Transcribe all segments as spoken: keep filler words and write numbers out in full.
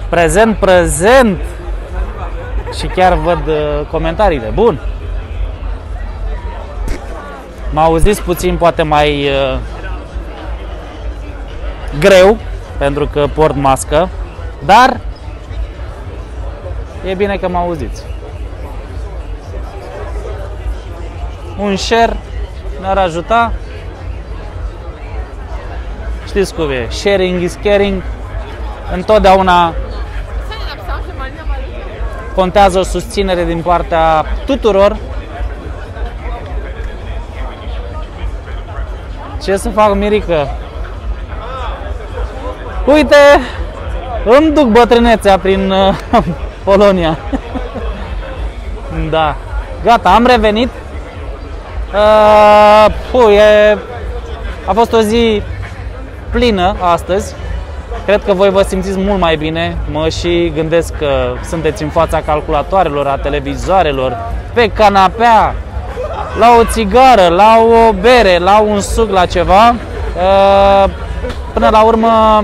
Prezent, prezent! Și chiar văd uh, comentariile. Bun! M-a auzit puțin, poate mai uh, greu, pentru că port mască, dar e bine că mă auziți. Un share ne-ar ajuta. Știți cum e, sharing is caring. Întotdeauna contează o susținere din partea tuturor. Ce să fac, Mirica? Uite, îmi duc bătrânețea prin uh, Polonia. Da, gata, am revenit. Uh, pu, e, a fost o zi plină astăzi. Cred că voi vă simțiți mult mai bine. Mă și gândesc că sunteți în fața calculatoarelor, a televizoarelor, pe canapea, la o țigară, la o bere, la un suc, la ceva. Până la urmă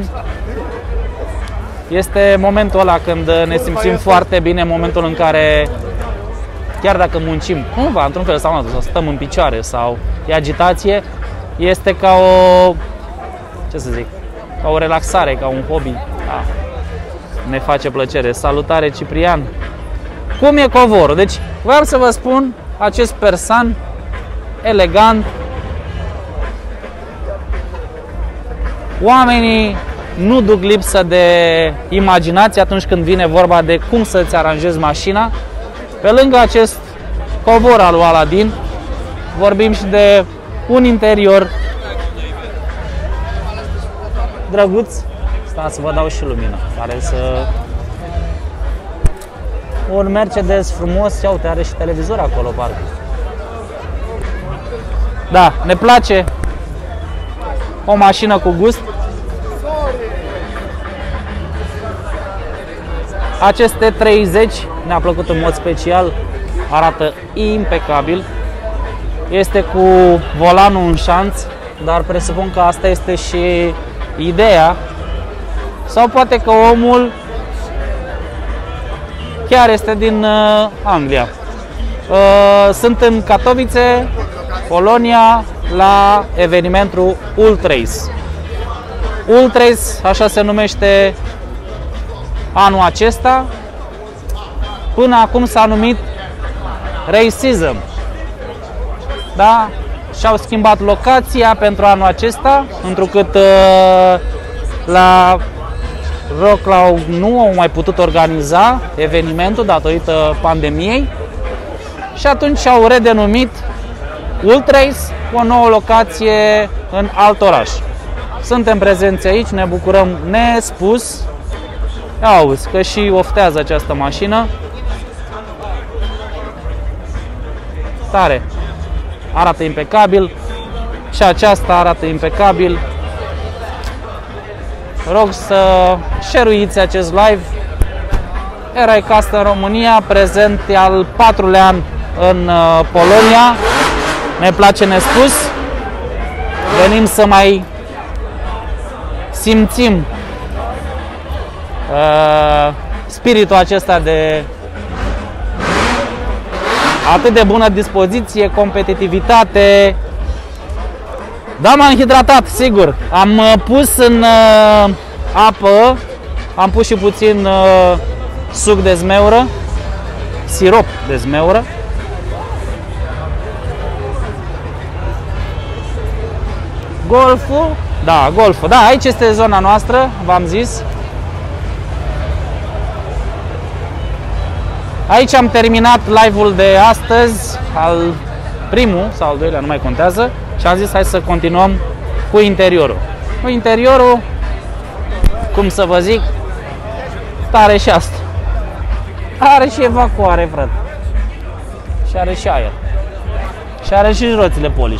este momentul ăla când ne simțim foarte bine, momentul în care chiar dacă muncim cumva, într-un fel sau altul, sau stăm în picioare sau e agitație, este ca o, ce să zic, ca o relaxare, ca un hobby. Da. Ne face plăcere. Salutare, Ciprian! Cum e covorul? Deci, vreau să vă spun, acest persan elegant. Oamenii nu duc lipsă de imaginație atunci când vine vorba de cum să-ți aranjezi mașina. Pe lângă acest covor al lui Aladin, vorbim și de un interior drăguț. Stați să vă dau și lumină, care să... Un Mercedes frumos, ia uite, are și televizor acolo, parcă. Da, ne place o mașină cu gust. Acest T treizeci ne-a plăcut în mod special, arată impecabil. Este cu volanul în șanț, dar presupun că asta este și ideea. Sau poate că omul chiar este din uh, Anglia. Uh, sunt în Katowice, Polonia, la evenimentul Ultrace. Ultrace, așa se numește anul acesta. Până acum s-a numit Racism. Da? Și-au schimbat locația pentru anul acesta, întrucât uh, la Wrocław nu au mai putut organiza evenimentul datorită pandemiei și atunci au redenumit Ultrace, o nouă locație în alt oraș. Suntem prezenți aici, ne bucurăm nespus. Auzi că și oftează această mașină. Tare. Arată impecabil. Și aceasta arată impecabil. Rog să share-uiți acest live. Erai Custom România, prezent al patrulea an în Polonia. Ne place nespus. Venim să mai simțim uh, spiritul acesta de atât de bună dispoziție, competitivitate. Da, m-am hidratat, sigur. Am uh, pus în uh, apă, am pus și puțin uh, suc de zmeură, sirop de zmeură. Golful, da, golful, da, aici este zona noastră, v-am zis. Aici am terminat live-ul de astăzi, al primul sau al doilea, nu mai contează. Și am zis, hai să continuăm cu interiorul. Cu interiorul, cum să vă zic, tare și asta. Are și evacuare, frate. Și are și aer. Și are și roțile polish.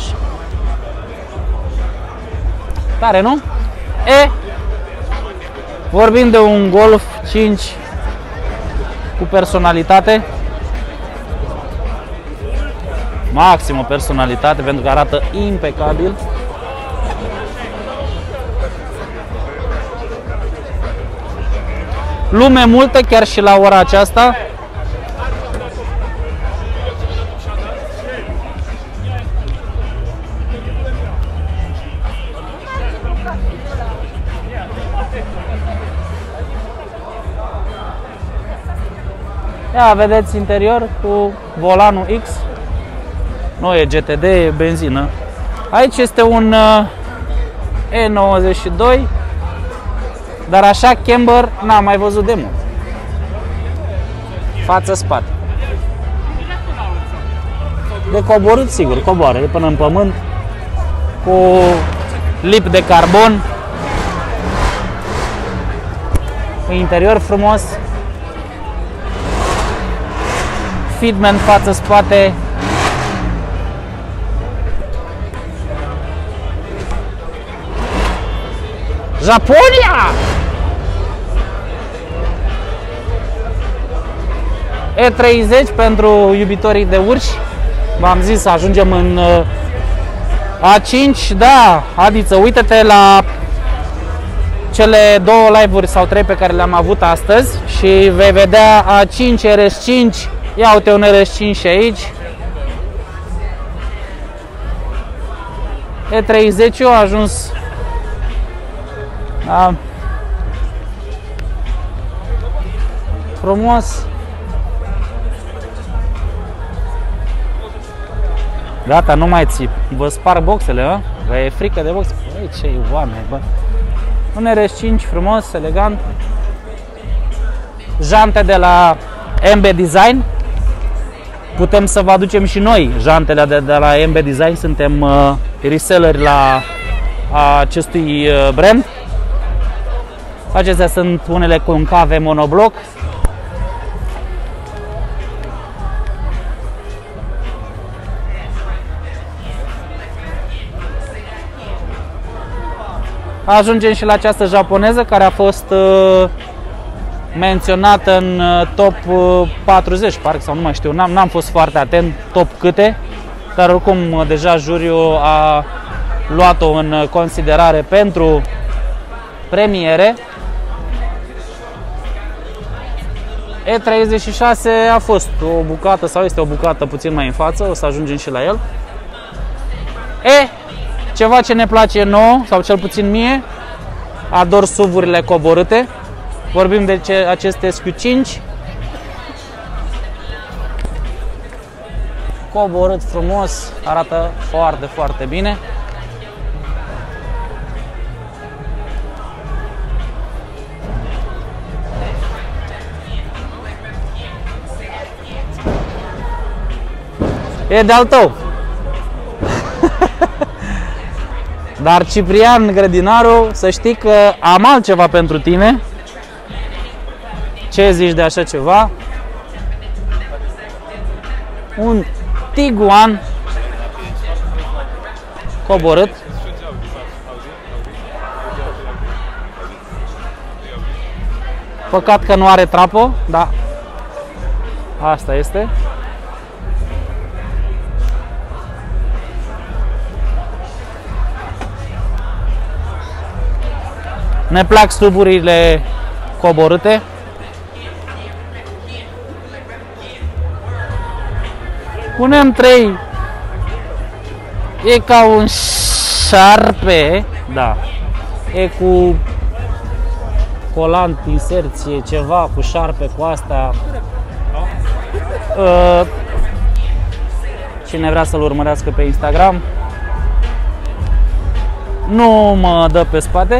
Tare, nu? E, vorbim de un Golf cinci cu personalitate. Maximă personalitate, pentru că arată impecabil. Lume multă chiar și la ora aceasta. Ia vedeți interior cu volanul X. Nu e G T D, e benzină. Aici este un E nouăzeci și doi, dar așa camber n-am mai văzut de mult. Față-spate. De coborât, sigur, coboară, e până în pământ, cu lip de carbon, interior frumos, fitment față-spate. Japonia! E treizeci pentru iubitorii de urși. V-am zis să ajungem în A cinci. Da, Adiță, uite-te la cele două live-uri sau trei pe care le-am avut astăzi și vei vedea A cinci, R S cinci. Ia uite un R S cinci și aici. E treizeci a ajuns. Da. Frumos. Gata, nu mai țip. Vă spar boxele, a? Vă e frică de boxe? Băi, ce oameni, bă. Un R S cinci frumos, elegant. Jante de la M B Design. Putem să vă aducem și noi jantele de, de la M B Design. Suntem uh, reselleri la a acestui uh, brand. Acestea sunt unele concave monobloc. Ajungem și la această japoneză care a fost uh, menționată în uh, top uh, patruzeci, parcă, sau nu mai știu, n-am fost foarte atent top câte, dar oricum uh, deja juriul a luat-o în considerare pentru premiere. E treizeci și șase a fost o bucată sau este o bucată puțin mai în față, o să ajungem și la el. E, ceva ce ne place nouă, sau cel puțin mie, ador S U V-urile coborâte. Vorbim de ce, aceste S Q cinci. Coborât frumos, arată foarte, foarte bine. E de-al tău. Dar Ciprian Grădinaru, să știi că am altceva pentru tine. Ce zici de așa ceva? Un Tiguan coborât. Păcat că nu are trapă, dar asta este. Ne plac S U V-urile coborâte. Punem trei. E ca un șarpe. Da. E cu colant, inserție, ceva cu șarpe, cu asta. Uh, cine vrea să-l urmărească pe Instagram. Nu mă dă pe spate.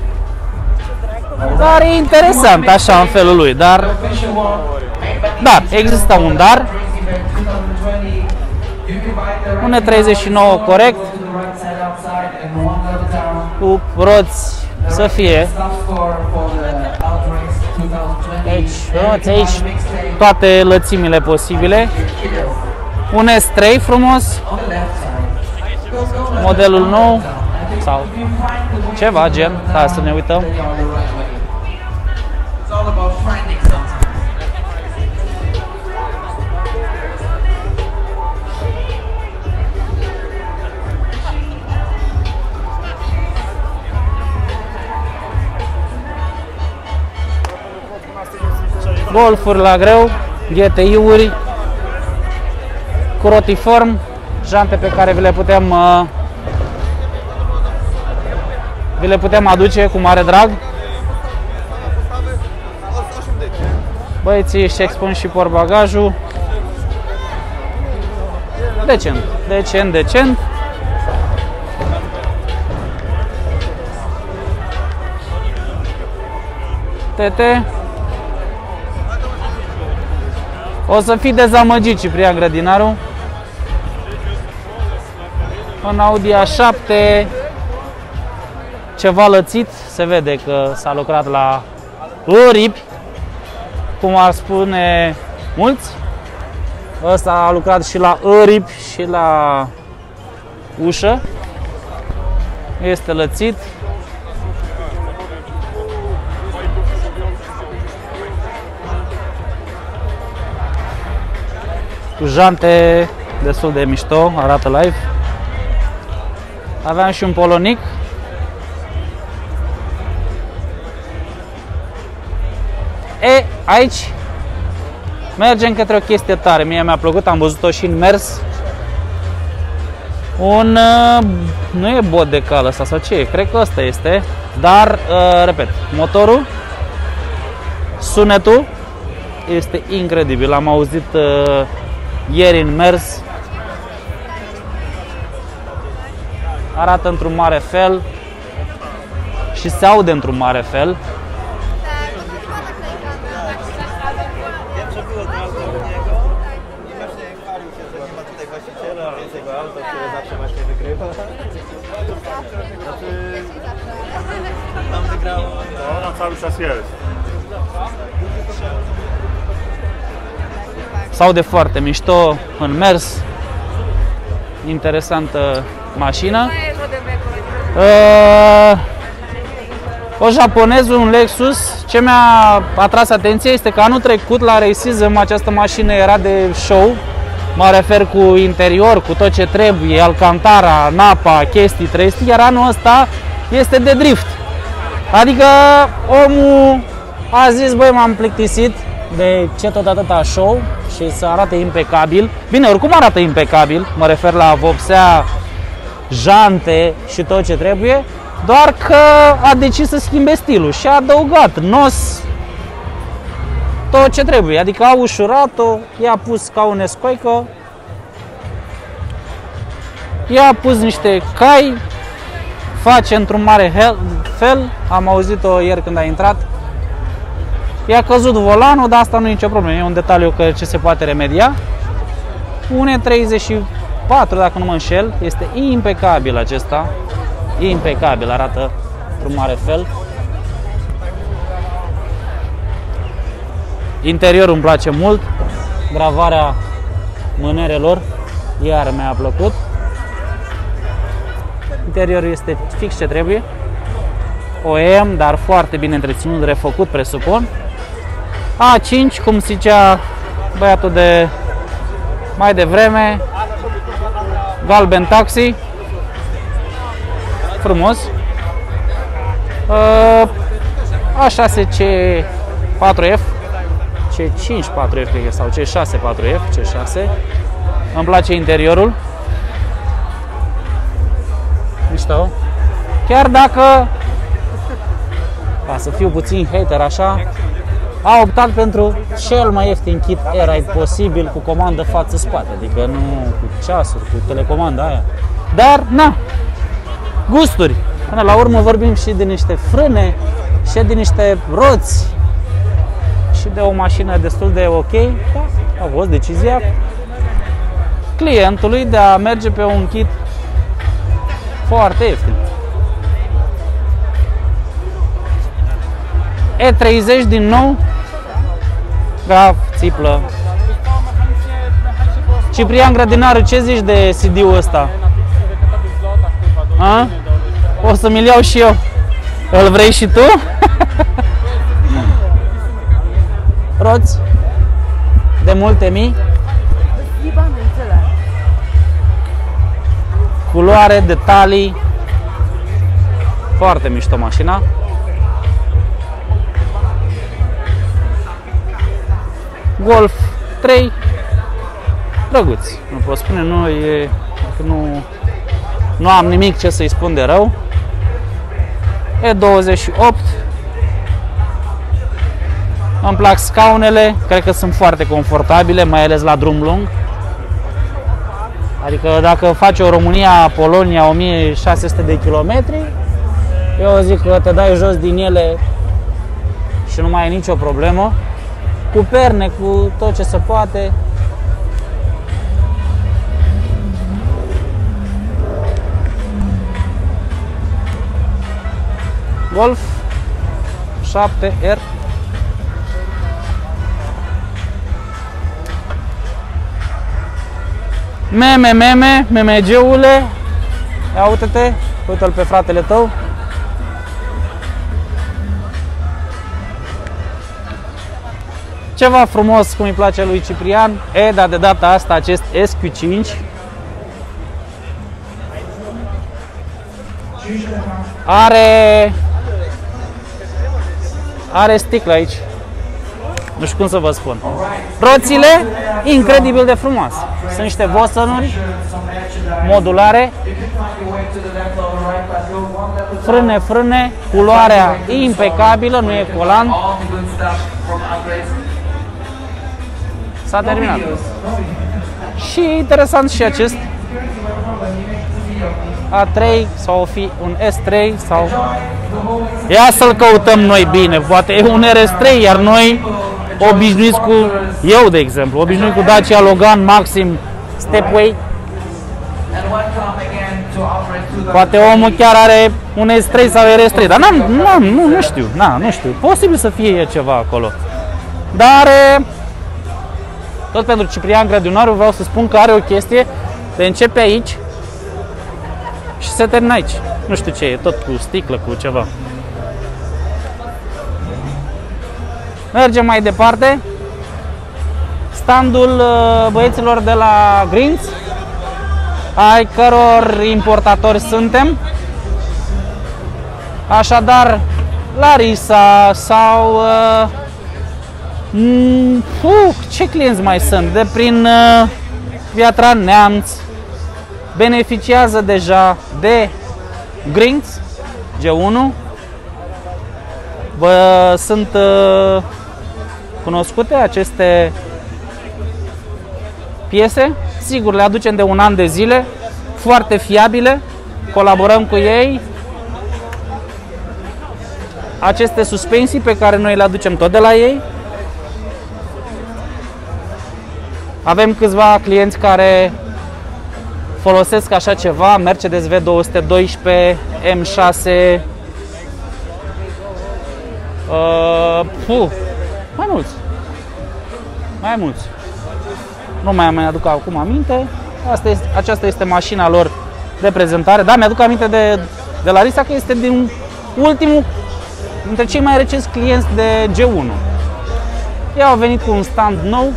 Dar e interesant așa în felul lui, dar da, există un dar. Un E treizeci și nouă corect, cu roți să fie. Deci, roți aici, toate lățimile posibile. Un S trei frumos, modelul nou sau ceva gen, hai să ne uităm. Golfuri la greu, G T I-uri cu rotiform, jante pe care vi le putem uh, vi le putem aduce cu mare drag. Băieții își expun și portbagajul. Decent, decent, decent. Tete. O să fii dezamăgit, Ciprian Grădinaru. Un Audi A șapte, ceva lățit, se vede că s-a lucrat la aripi, cum ar spune mulți. Ăsta a lucrat și la aripi și la ușă. Este lățit. Cu jante destul de mișto, arată live. Aveam și un polonic. E, aici mergem către o chestie tare. Mie mi-a plăcut, am văzut-o și în mers. Un, nu e bot de cal ăsta sau ce e? Cred că ăsta este. Dar, repet, motorul, sunetul este incredibil. Am auzit ieri în mers. Arată într-un mare fel și se aude într-un mare fel. S-aude foarte mișto în mers. Interesantă mașină. Uh, o japoneză, un Lexus. Ce mi-a atras atenția este că anul trecut la Racism această mașină era de show. Mă refer cu interior, cu tot ce trebuie, Alcantara, Napa, chestii, trestii, iar anul ăsta este de drift. Adică omul a zis, băi, m-am plictisit de ce tot atâta show și să arate impecabil. Bine, oricum arată impecabil, mă refer la vopsea, jante și tot ce trebuie, doar că a decis să schimbe stilul și a adăugat nos tot ce trebuie, adică a ușurat-o, i-a pus ca un escoică, i-a pus niște cai, face într-un mare fel, am auzit-o ieri când a intrat, i-a căzut volanul, dar asta nu e nicio problemă, e un detaliu că ce se poate remedia. unu treizeci și patru, dacă nu mă înșel, este impecabil acesta, impecabil, arată într-un mare fel. Interiorul îmi place mult, gravarea mânerelor iar mi-a plăcut. Interiorul este fix ce trebuie, O E M, dar foarte bine întreținut, refăcut, presupun. A cinci, cum zicea băiatul de mai devreme, galben taxi, frumos. A șase C patru F, C cinci patru F cred că, sau C șase patru F, C șase. Îmi place interiorul. Mișto. Chiar dacă, ca să fiu puțin hater așa, a optat pentru cel mai ieftin kit air-ride posibil cu comandă față-spate, adică nu cu ceasuri, cu telecomanda aia. Dar, na, gusturi. Până la urmă vorbim și de niște frâne, și de niște roți, și de o mașină destul de ok. Da, a fost decizia clientului de a merge pe un kit foarte ieftin. E treizeci din nou, graf, țiplă. Ciprian Grădinaru, ce zici de C D-ul ăsta? A? O să mi-l iau și eu. Îl vrei și tu? Roți de multe mii. Culoare, detalii. Foarte mișto mașina. Golf trei, drăguți, nu pot spune, nu, e, nu, nu am nimic ce să-i spun de rău. E douăzeci și opt, îmi plac scaunele, cred că sunt foarte confortabile, mai ales la drum lung. Adică dacă faci o România-Polonia o mie șase sute de kilometri, eu zic că te dai jos din ele și nu mai ai nicio problemă. Cu perne, cu tot ce se poate. Golf șapte R. Meme, meme, memegeule. Ia uite-te, uite-l pe fratele tău. Ceva frumos, cum îi place lui Ciprian. E, dar de data asta acest S Q cinci are are sticlă aici. Nu știu cum să vă spun. Roțile, incredibil de frumoase. Sunt niște vosănuri modulare. Frâne, frâne, culoarea impecabilă, nu e colant. S-a terminat. Și interesant și acest A trei sau o fi un S trei sau... Ia să-l căutăm noi bine, poate e un R S trei, iar noi obișnuiți cu, eu de exemplu, obișnuit cu Dacia Logan Maxim Stepway. Poate omul chiar are un S trei sau R S trei, dar n-am, n-am, nu, nu știu, na, nu știu, posibil să fie ceva acolo. Dar tot pentru Ciprian Grădinaru vreau să spun că are o chestie de începe aici și se termină aici. Nu știu ce e, tot cu sticlă, cu ceva. Mergem mai departe. Standul băieților de la Greens, ai căror importatori suntem. Așadar, Larisa sau... Uh, uh, ce clienți mai sunt? De prin uh, Piatra Neamț beneficiază deja de Greens G unu. Vă sunt uh, cunoscute aceste piese. Sigur, le aducem de un an de zile, foarte fiabile, colaborăm cu ei. Aceste suspensii pe care noi le aducem tot de la ei. Avem câțiva clienți care folosesc așa ceva, Mercedes V două sute doisprezece, M șase, uh, puh, mai mulți, mai mulți. Nu mai mai aduc acum aminte. Asta este, aceasta este mașina lor de prezentare. Da, mi-aduc aminte de, de Larisa că este din ultimul, dintre cei mai recenți clienți de G unu. Ei au venit cu un stand nou.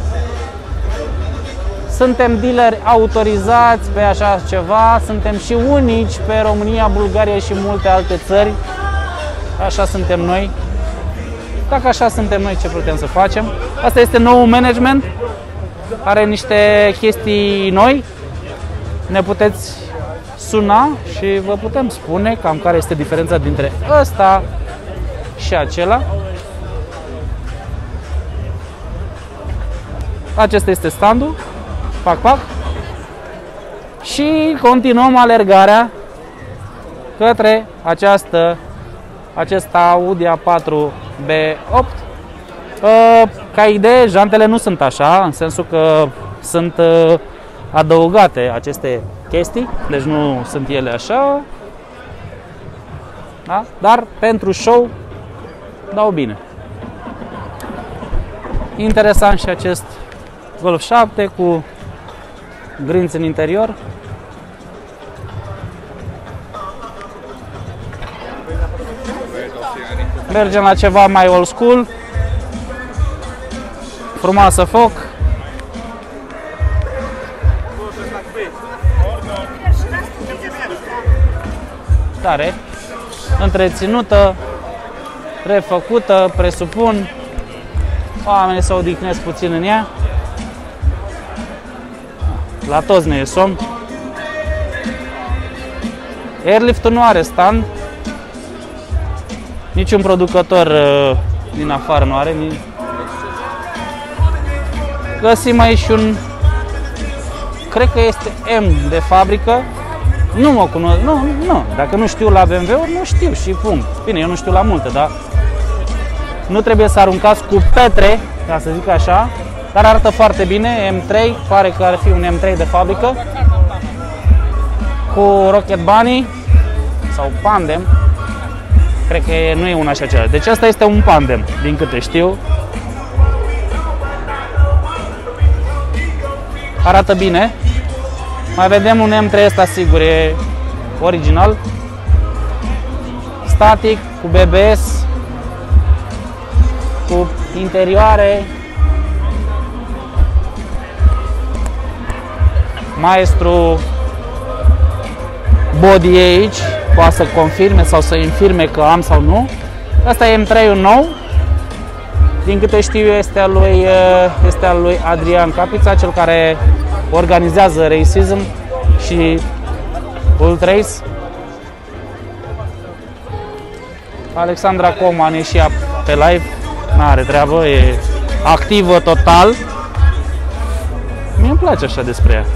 Suntem dealeri autorizați pe așa ceva, suntem și unici pe România, Bulgaria și multe alte țări. Așa suntem noi. Dacă așa suntem noi, ce putem să facem? Asta este noul management. Are niște chestii noi. Ne puteți suna și vă putem spune cam care este diferența dintre ăsta și acela. Acesta este standul. Pac, pac. Și continuăm alergarea către această, acest Audi A patru B opt. Ca idee, jantele nu sunt așa, în sensul că sunt adăugate aceste chestii, deci nu sunt ele așa, da? Dar pentru show dau bine. Interesant și acest Golf șapte cu grinți în interior. Mergem la ceva mai old school. Frumoasă foc. Tare. Întreținută, refăcută, presupun. Oamenii se odihnesc puțin în ea. La toți ne e somn. Airlift-ul nu are stand. Niciun producător uh, din afară nu are. Găsim aici un, cred că este M de fabrică. Nu mă cunosc, nu, nu. Dacă nu știu la B M W-uri, nu știu și punct. Bine, eu nu știu la multe, dar nu trebuie să aruncați cu petre, ca să zic așa, dar arată foarte bine. M trei, pare că ar fi un M trei de fabrică, cu Rocket Bunny sau Pandem. Cred că nu e un așa ceva. Deci asta este un Pandem, din câte știu. Arată bine. Mai vedem un M trei, ăsta sigur e original. Static, cu B B S, cu interioare. Maestru body aici, poate să confirme sau să infirme că am sau nu. Asta e M trei-ul nou. Din câte știu este al lui, este al lui Adrian Capița, cel care organizează Racism și Ultrace. Alexandra Coman e și ea pe live, n-are treabă, e activă total. Mie îmi place așa despre ea.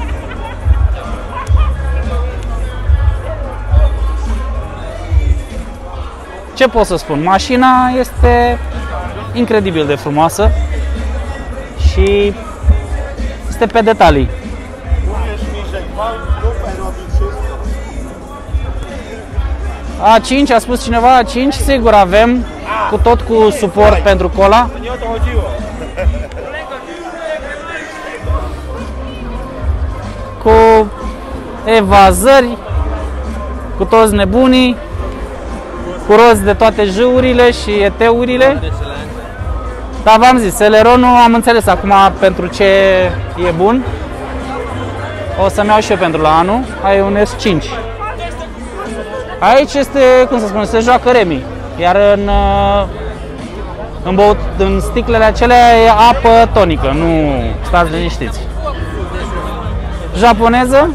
Ce pot să spun? Mașina este incredibil de frumoasă și este pe detalii. A cinci, a spus cineva, A cinci, sigur avem, cu tot cu suport pentru cola. Cu evazări, cu toți nebunii, cu roți de toate jăurile și eteurile. Dar v-am zis, Celeronul am înțeles acum pentru ce e bun. O să-mi iau și eu pentru la anul. Ai un S cinci. Aici este, cum să spun, se joacă remi. Iar în, în, băut, în sticlele acelea e apă tonică, nu stați liniștiți. Japoneză.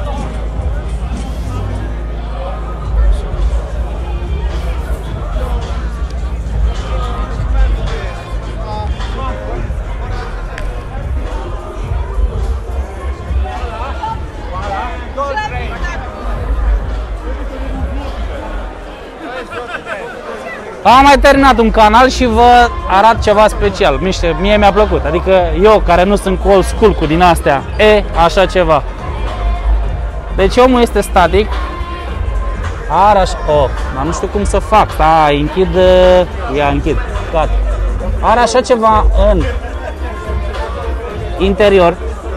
Am mai terminat un canal și vă arăt ceva special. Mie mi-a plăcut. Adică eu, care nu sunt old school cu din astea, e așa ceva. Deci omul este static. Are așa... Oh, dar nu știu cum să fac. Stai, închid... Ia, închid. Gata. Are așa ceva în interior.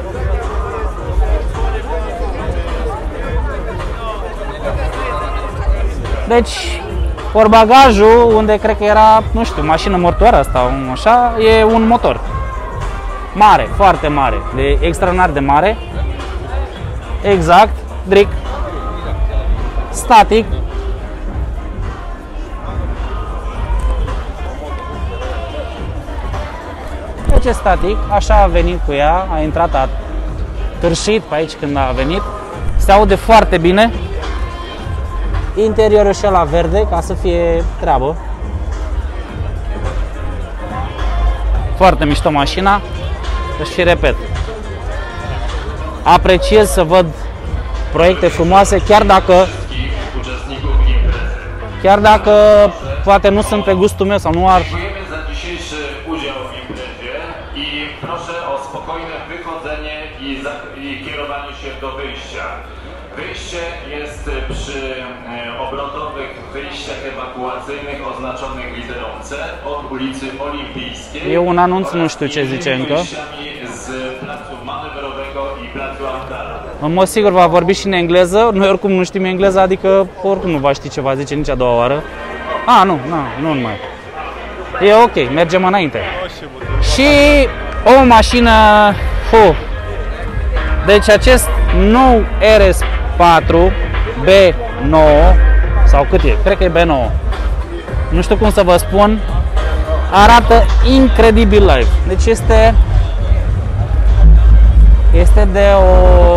Deci... Portbagajul, unde cred că era, nu știu, mașină mortoară asta, așa, e un motor. Mare, foarte mare, de extraordinar de mare. Exact, dric. Static. Deci e static, așa a venit cu ea, a intrat, a târșit pe aici când a venit. Se aude foarte bine. Interiorul și ăla verde, ca să fie treabă. Foarte mișto mașina. Și repet, apreciez să văd proiecte frumoase, chiar dacă chiar dacă poate nu sunt pe gustul meu sau nu ar. Wyjście jest przy obrotowych wyjściach ewakuacyjnych oznaczonych literą C od ulicy Olimpijskiej. E un anunț, nu știu ce zice încă. Z placu manewrowego i placu Altara. În mod sigur va vorbi și în engleză. Noi oricum nu știm engleză, adică oricum nu va ști ce va zice nici a doua oară. A, nu, nu, nu mai. E ok, mergem înainte. Și o mașină, fu. Deci acest nou R S patru B nouă sau cât e? Cred că e B nouă. Nu știu cum să vă spun. arată incredibil live. Deci este este de o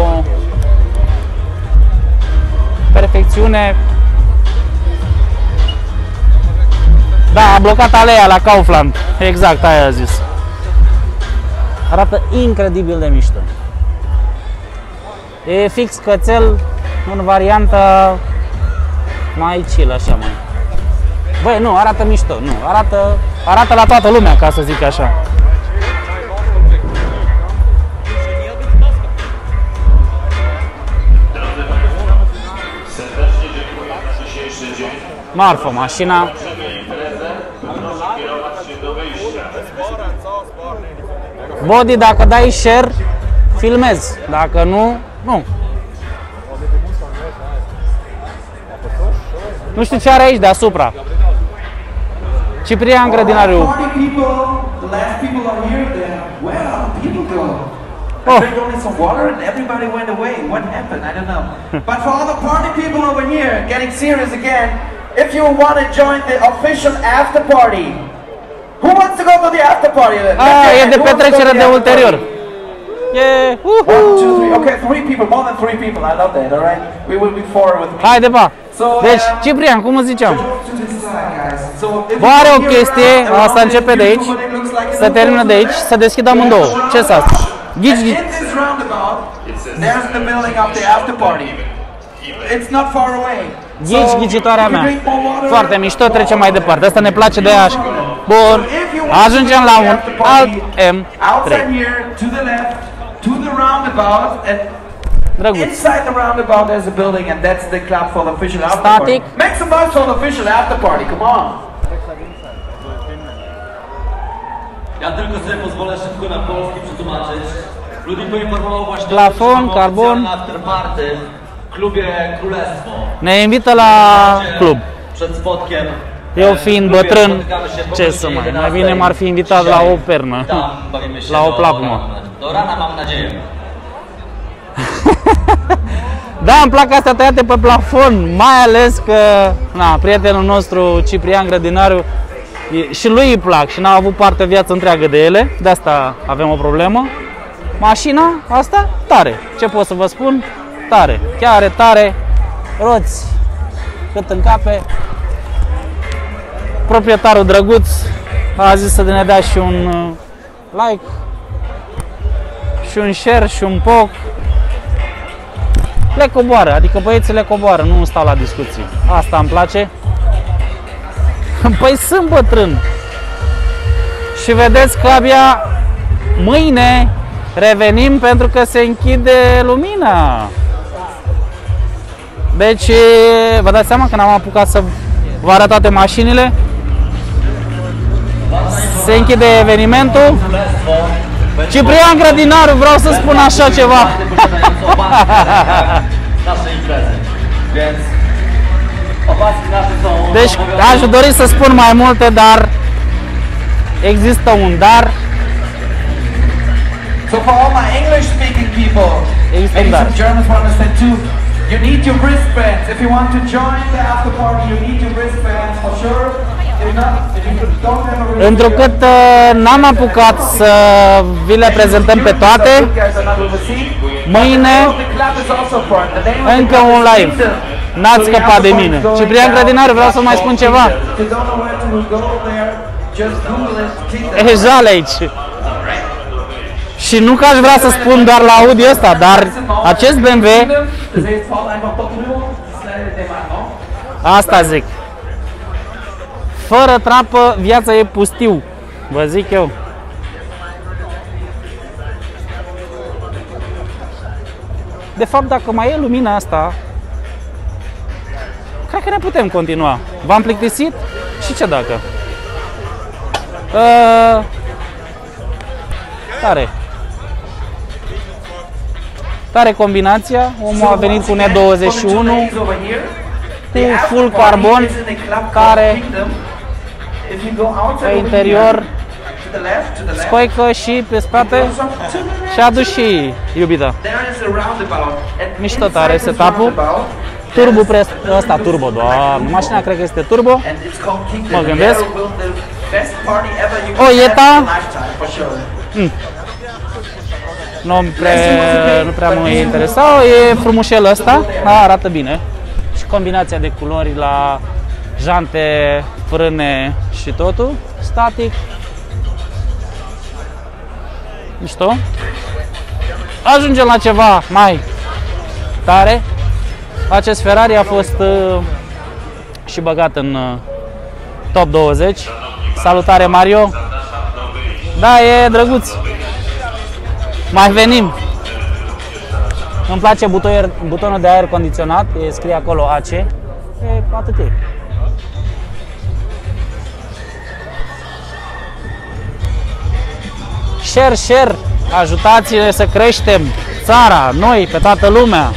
perfecțiune. Da, a blocat aleea la Kaufland. Exact, aia a zis. Arată incredibil de mișto. E fix cățel în varianta mai chill, așa mai. Băi, nu, arată mișto, nu, arată, arată la toată lumea, ca să zic așa. Marfă, mașina. Body, dacă dai share, filmezi, dacă nu, nu. Nu știu ce are aici deasupra. Ciprian Grădinariu. Oh. But for all the party people over here, getting serious again, if you want to join the official after party, who wants to go to the after party? Ah, e de petrecere de ulterior. Yeah. One, two, three. Okay, three people, more than three people. I love that. All right, we will be four with me. Haide, pa. Deci, Ciprian, cum îți ziceam? Bă, are o chestie, asta începe de aici, se termină de aici, se deschid amândouă. Ce s-a asta? Ghici, ghici. Ghici, ghicitoarea mea. Foarte mișto, trecem mai departe. Asta ne place de așa. Bun. Ajungem la un alt M trei. Drăguț. Inside the roundabout there's a building and that's the club for the official after Static. party. Make some noise for the official after party, come on! Ja tylko sobie pozwolę szybko na polski przetłumaczyć. Ludzi poinformował właśnie Plafon, o carbon. afterparty w klubie Królestwo. Ne invită la club. Przed spotkiem. Eu fiind bătrân, ce să mai, mai bine m-ar fi invitat la o pernă, la o plapumă. Do rana mam nadzieję. Da, îmi plac astea tăiate pe plafon, mai ales că na, prietenul nostru Ciprian Grădinariu și lui îi plac și n-a avut parte viață întreagă de ele, de asta avem o problemă. Mașina asta, tare, ce pot să vă spun? Tare, chiar e tare, roți cât în cape. Proprietarul drăguț a zis să ne dea și un like, și un share, și un poc. Le coboară, adică băieții le coboară, nu stau la discuții. Asta îmi place. Păi sunt bătrân. Și vedeți că abia mâine revenim pentru că se închide lumina. Deci, vă dați seama că n-am apucat să vă arăt toate mașinile. Se închide evenimentul. Ciprian Grădinariu, vreau să spun așa ceva. Deci aș dori să spun mai multe, dar există un dar. So for all my English speaking people, Există un maybe dar. some Germans will understand too, you need your wristbands. If you want to join the after party, you need your wristbands for sure. If not, if you don't have a wristband, Întrucât n-am apucat să vi le prezentăm pe toate, mâine încă un live. N-ați scăpat de mine. Ciprian Grădinariu, vreau să mai spun ceva. E jale aici. Și nu că aș vrea să spun doar la Audi ăsta, dar acest B M W, asta zic. Fără trapă, viața e pustiu, vă zic eu. De fapt, dacă mai e lumina asta, cred că ne putem continua. V-am plictisit? Și ce dacă? Uh, tare. Tare combinația. Omul a venit cu N douăzeci și unu, cu full carbon, care pe interior scoică și pe spate și a adus și iubita. Mișto tare setup-ul. Turbo Press, ăsta turbo, doamne, mașina cred că este turbo. Mă gândesc. O Jetta. Mm. Nu prea, nu prea mă interesa, e frumușel ăsta, arată bine. Și combinația de culori la jante, frâne și totul, static. Mișto. Ajungem la ceva mai tare. Acest Ferrari a fost uh, și băgat în uh, top douăzeci. Salutare, Mario! Da, e drăguț! Mai venim! Îmi place butoier, butonul de aer condiționat, e, scrie acolo A C. E, atât e. Share, share! Ajutați-ne să creștem țara, noi, pe toată lumea!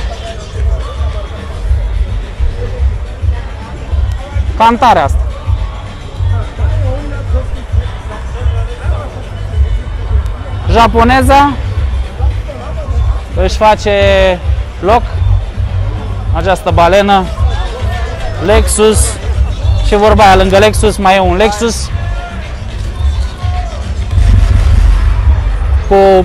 Cantarea asta. Japoneza își face loc, această balenă, Lexus, și vorba aia, lângă Lexus mai e un Lexus cu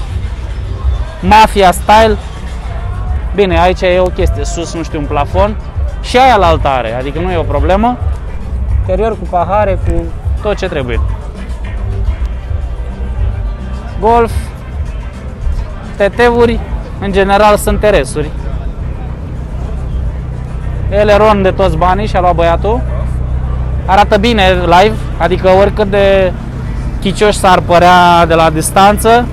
Mafia style. Bine, aici e o chestie, sus nu știu, un plafon. Și aia la altare, adică nu e o problemă. Interior cu pahare, cu tot ce trebuie. Golf, T T-uri, în general sunt T R S-uri. Eleron de toți banii și-a luat băiatul. Arată bine live, adică oricât de chicioși s-ar părea de la distanță,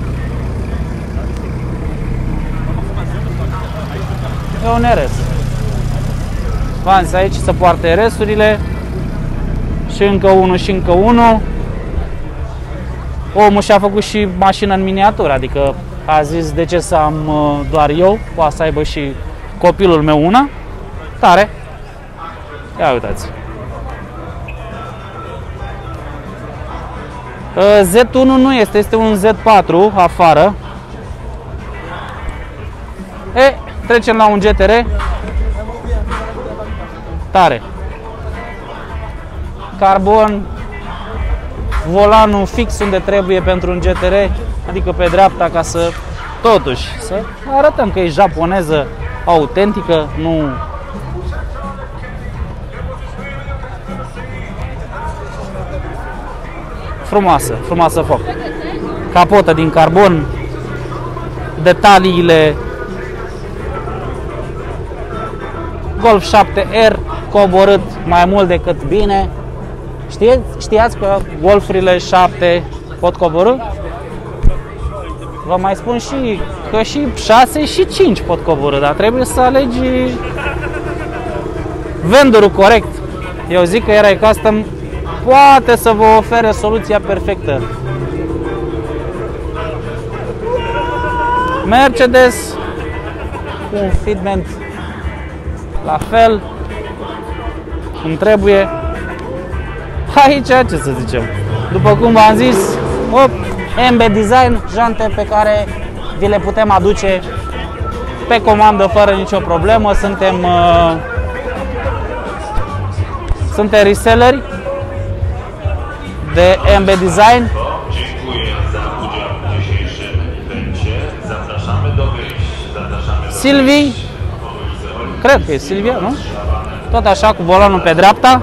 e un R S. V-am zis, aici se poartă R S-urile și încă unul și încă unul. Omul și-a făcut și mașină în miniatură, adică a zis de ce să am doar eu, poate să aibă și copilul meu una. Tare! Ia uitați! Z unu nu este, este un Z patru afară. E, trecem la un G T R. Tare. Carbon, volanul fix unde trebuie pentru un G T R, adică pe dreapta, ca să totuși să arătăm că e japoneză autentică, nu frumoasă, frumoasă foc. Capotă din carbon, detaliile. Golf șapte R coborât mai mult decât bine. Știți, știați că Golfurile șapte pot coborâ? Vă mai spun și că și șase și cinci pot coborâ, dar trebuie să alegi vendorul corect. Eu zic că Erai Custom poate să vă ofere soluția perfectă. Mercedes cu un fitment la fel cum trebuie. Aici ce să zicem, după cum v-am zis, op, M B Design, jante pe care vi le putem aduce pe comandă fără nicio problemă. Suntem uh, suntem reselleri de M B Design. Silvii, cred că e Silvia, nu? Tot așa, cu volanul pe dreapta.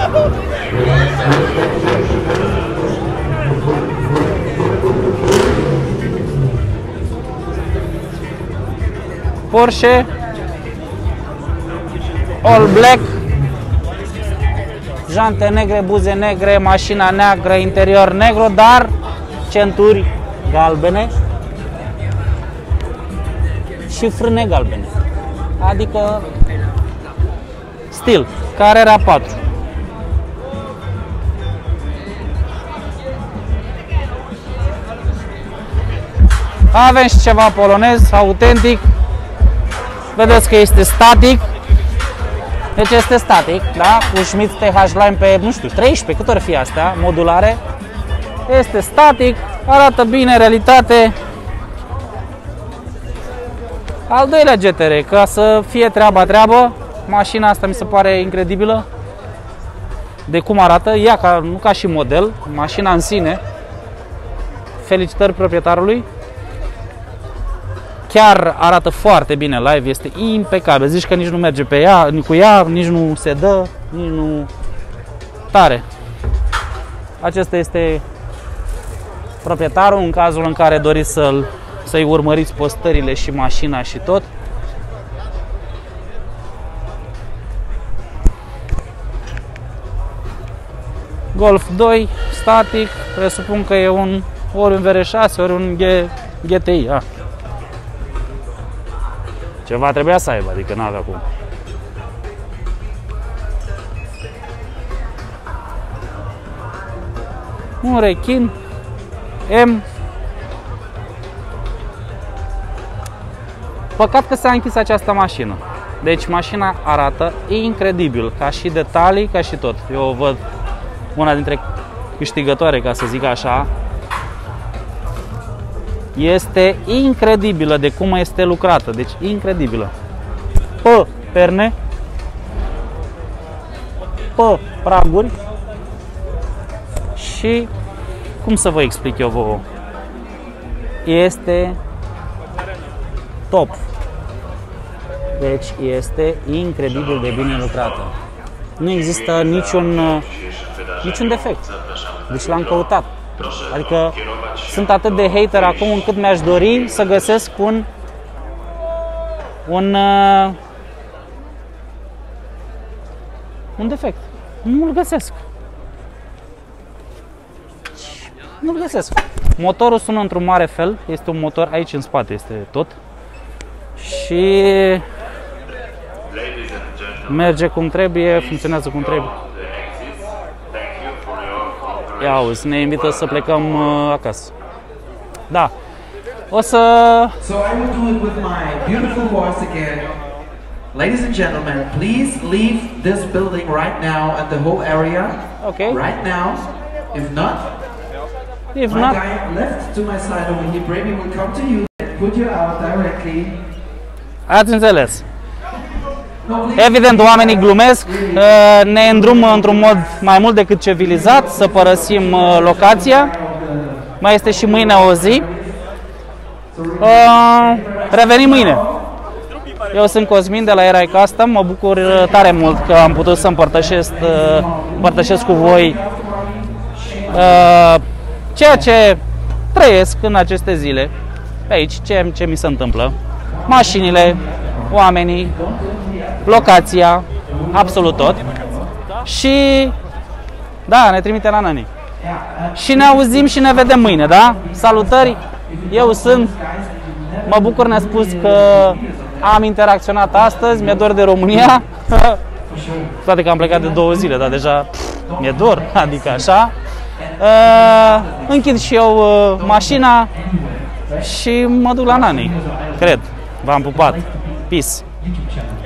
Porsche All Black, jante negre, buze negre, mașina neagră, interior negru, dar centuri galbene și frâne galbene, adică stil Carrera patru. Avem și ceva polonez, autentic. Vedeți că este static. Deci este static, da? Cu Schmitz T H Line pe, nu știu, treisprezece, cât or fi astea, modulare. Este static, arată bine, realitate. Al doilea G T R, ca să fie treaba treabă, Mașina asta mi se pare incredibilă de cum arată, ea ca, nu ca și model, mașina în sine. Felicitări proprietarului. Chiar arată foarte bine live, este impecabil. Zici că nici nu merge pe ea, cu ea, nici nu se dă, nici nu... Tare. Acesta este proprietarul, în cazul în care doriți să-l, să-i urmăriți postările și mașina și tot. Golf doi, static, presupun că e un ori un V R șase, ori un G T I. Ah. Ceva trebuia să aibă, adică n-avea cum. Un rechin M. Păcat că s-a închis această mașină. Deci mașina arată incredibil, ca și detalii, ca și tot. Eu o văd una dintre câștigătoare, ca să zic așa. Este incredibilă de cum este lucrată, deci incredibilă. Pe perne, pe praguri și, cum să vă explic eu vouă, este top. Deci este incredibil de bine lucrată. Nu există niciun, niciun defect. Deci l-am căutat. Adică sunt atât de hater acum încât mi-aș dori să găsesc un un uh, un defect. Nu-l găsesc. Nu-l găsesc. Motorul sună într-un mare fel. Este un motor aici în spate, este tot. Și merge cum trebuie, funcționează cum trebuie. Ia auzi, ne invită să plecăm uh, acasă. Da. O să... So I will do it with my beautiful voice again. Ladies and gentlemen, please leave this building right now and the whole area. Okay. Right now. If not, If my not... guy left to my side over here, Brady will come to you and put you out directly. Ați înțeles. No, please. Evident, oamenii glumesc, ne îndrumă într-un mod mai mult decât civilizat să părăsim locația. Mai este și mâine o zi. Revenim mâine. Eu sunt Cosmin de la Erai Custom. Mă bucur tare mult că am putut să împărtășesc, împărtășesc cu voi ceea ce trăiesc în aceste zile. Pe aici, ce, ce mi se întâmplă. Mașinile, oamenii, locația, absolut tot. Și da, ne trimite la nani. Și ne auzim și ne vedem mâine, da? Salutări! Eu sunt, mă bucur, ne-a spus că am interacționat astăzi, mi-e dor de România. Toate că am plecat de două zile, dar deja mi-e dor, adică așa. Uh, închid și eu uh, mașina și mă duc la nani, cred. V-am pupat. Peace!